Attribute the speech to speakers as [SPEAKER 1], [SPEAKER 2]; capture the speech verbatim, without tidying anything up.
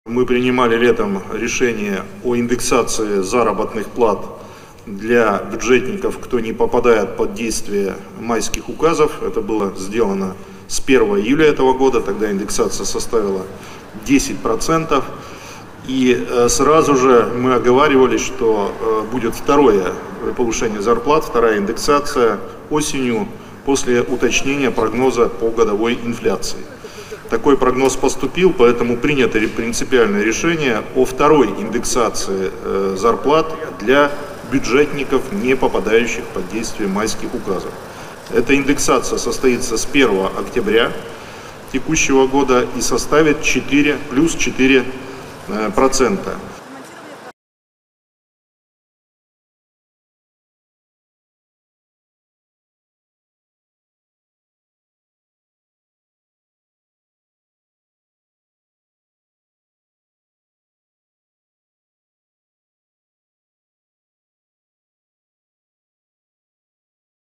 [SPEAKER 1] Мы принимали летом решение о индексации заработных плат для бюджетников, кто не попадает под действие майских указов. Это было сделано с первого июля этого года, тогда индексация составила десять процентов. И сразу же мы оговаривались, что будет второе повышение зарплат, вторая индексация осенью после уточнения прогноза по годовой инфляции. Такой прогноз поступил, поэтому принято принципиальное решение о второй индексации зарплат для бюджетников, не попадающих под действие майских указов. Эта индексация состоится с первого октября текущего года и составит четыре плюс четыре процента.